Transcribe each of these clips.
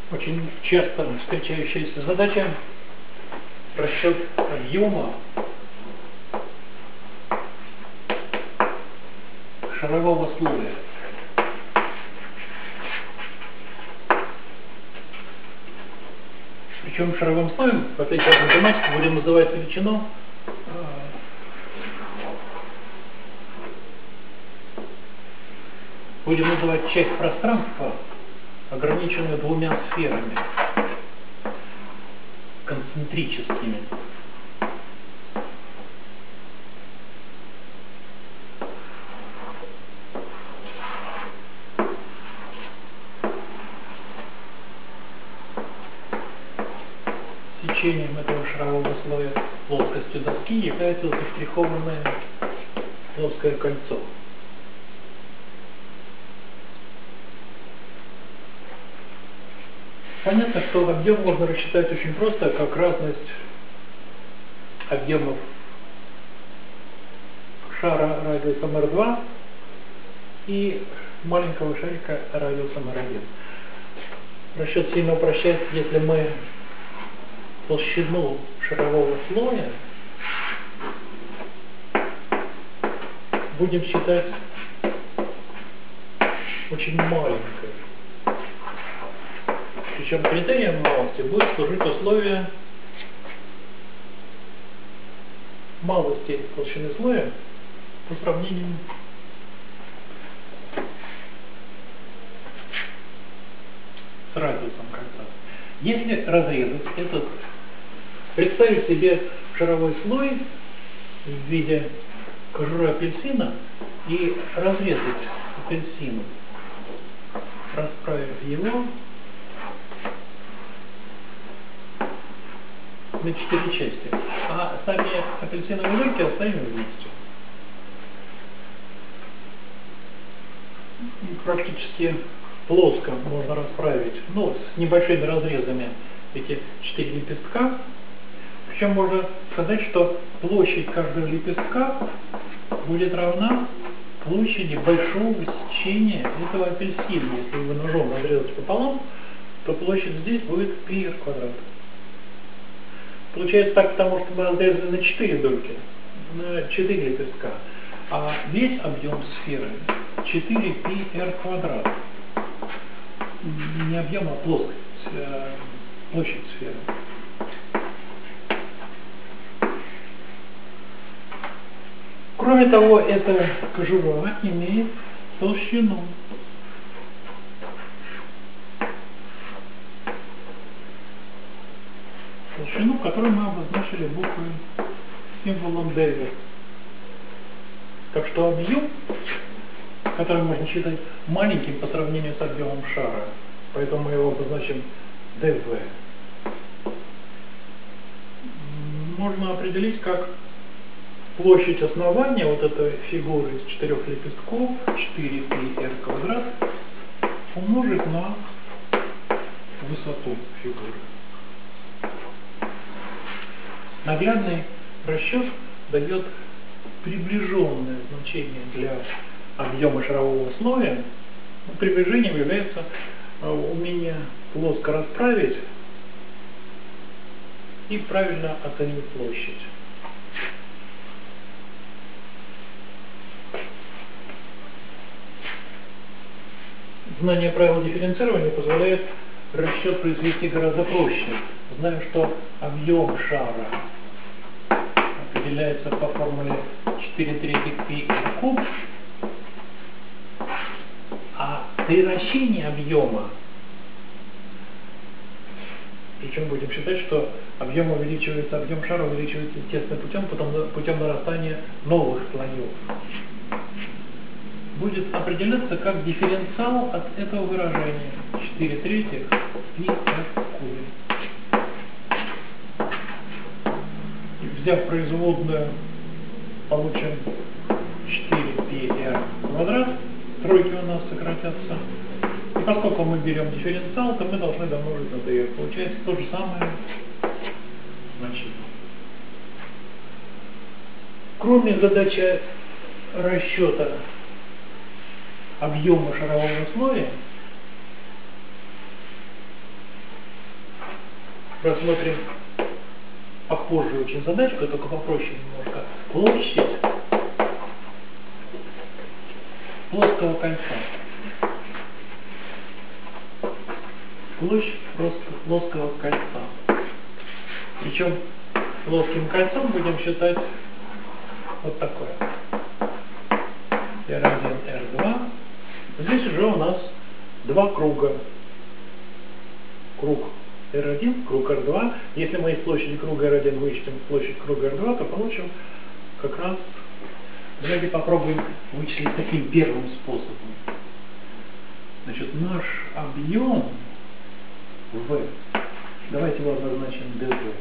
Очень часто встречающаяся задача — расчет объема шарового слоя. Причем шаровым слоем, в отличие от математики, будем называть величину, будем называть часть пространства, ограниченную двумя сферами концентрическими. Сечением этого шарового слоя плоскостью доски является заштрихованное плоское кольцо. Понятно, что объем можно рассчитать очень просто, как разность объемов шара радиусом R2 и маленького шарика радиусом R1. Расчет сильно упрощается, если мы толщину шарового слоя будем считать очень маленькой. Причем критерием малости будет служить условие малости толщины слоя по сравнению с радиусом кольца. Если разрезать этот, представить себе шаровой слой в виде кожуры апельсина и разрезать апельсин, расправив его на 4 части, а сами апельсиновые дольки оставим вместе. Практически плоско можно расправить, но с небольшими разрезами, эти 4 лепестка. Причем можно сказать, что площадь каждого лепестка будет равна площади большого сечения этого апельсина. Если вы ножом разрезать пополам, то площадь здесь будет πr квадрат. Получается так, потому что мы разрезали на 4 дольки, на 4 лепестка, а весь объем сферы 4πr квадрат. Не объем, а плоскость, площадь сферы. Кроме того, эта кожура имеет толщину. Толщину, которую мы обозначили буквой символом dv. Так что объем, который можно считать маленьким по сравнению с объемом шара, поэтому мы его обозначим dv, можно определить как площадь основания вот этой фигуры из 4 лепестков, 4πr квадрат, умножить на высоту фигуры. Наглядный расчет дает приближенное значение для объема шарового слоя. Приближением является умение плоско расправить и правильно оценить площадь. Знание правил дифференцирования позволяет расчет произвести гораздо проще. Знаю, что объем шара определяется по формуле 4/3πr куб, а приращение объема, причем будем считать, что объем увеличивается, объем шара увеличивается естественным путем нарастания новых слоев, будет определяться как дифференциал от этого выражения 4/3 πr кубе. Взяв производную, получим 4πr квадрат, тройки у нас сократятся. И поскольку мы берем дифференциал, то мы должны домножить на dr. Получается то же самое значение. Кроме задачи расчета объема шарового слоя, рассмотрим похожую очень задачку, только попроще немножко. Площадь плоского кольца. Площадь плоского кольца. Причем плоским кольцом будем считать вот такое. R1, R2. Здесь уже у нас два круга. Круг R1, круг R2. Если мы из площади круга R1 вычтем площадь круга R2, то получим как раз... Давайте попробуем вычислить таким первым способом. Значит, наш объем V, давайте его обозначим dV.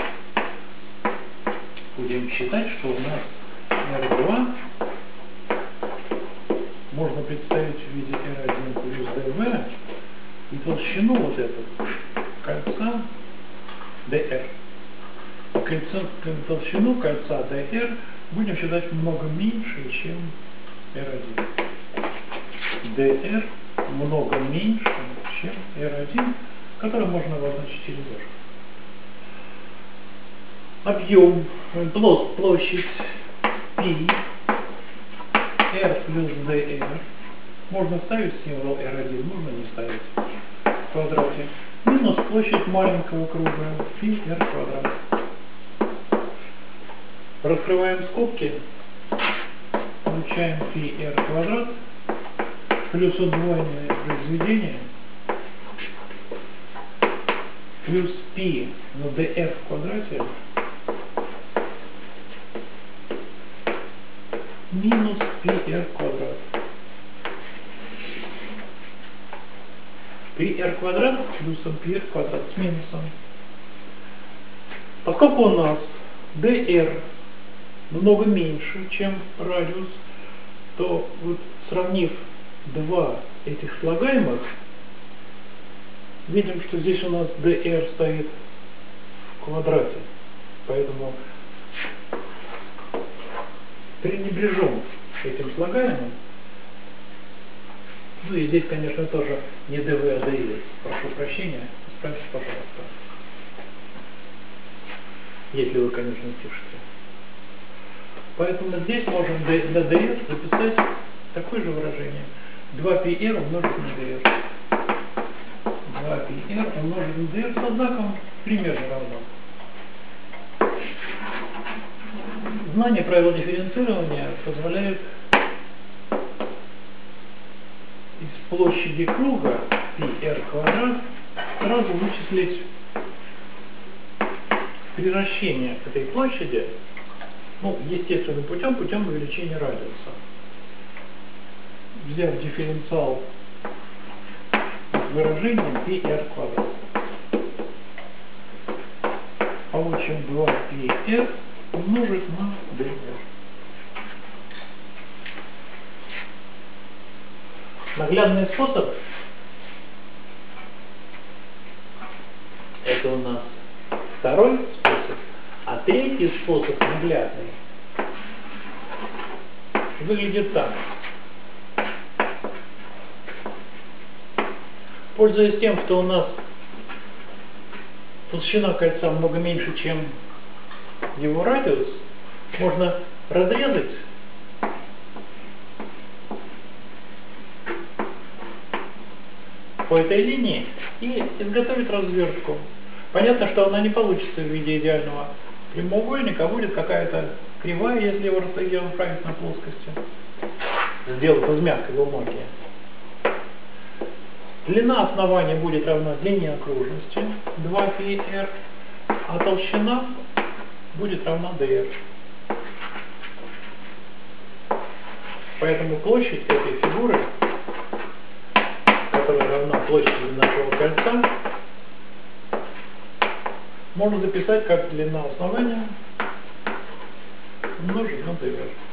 Будем считать, что у нас R2 можно представить в виде R1 плюс dV и толщину вот эту кольца dr. Толщину кольца dr будем считать много меньше, чем R1. dr много меньше, чем R1, который можно обозначить через R. Объем, площадь π, R плюс dr. Можно ставить символ R1, можно не ставить в квадрате. Минус площадь маленького круга π r квадрат. Раскрываем скобки, получаем π r квадрат плюс удвоенное произведение плюс π на df в квадрате минус π r квадрат. π r квадрат плюсом π r квадрат с минусом. Поскольку у нас dr много меньше, чем радиус, то вот сравнив два этих слагаемых, видим, что здесь у нас dr стоит в квадрате. Поэтому пренебрежем этим слагаемым. Ну и здесь, конечно, тоже не dv, а dl. Прошу прощения, исправьте, пожалуйста. Если вы, конечно, пишете. Поэтому здесь можем на dr записать такое же выражение. 2πr умножить на dr. 2πr умножить на dr со знаком примерно равно. Знание правил дифференцирования позволяет из площади круга πr квадрат сразу вычислить превращение этой площади, ну, естественным путем, путем увеличения радиуса. Взяв дифференциал с выражением πr квадрат, получим 2πr умножить на dr. Наглядный способ — это у нас второй способ, а третий способ наглядный выглядит так. Пользуясь тем, что у нас толщина кольца много меньше, чем его радиус, можно разрезать по этой линии и изготовить развертку. Понятно, что она не получится в виде идеального прямоугольника, а будет какая-то кривая, если его расправить на плоскости. Сделать из мягкой бумаги. Длина основания будет равна длине окружности 2πr, а толщина будет равна dr. Поэтому площадь этой фигуры, которая равна площади нашего кольца, можно записать как длина основания умножить на dr.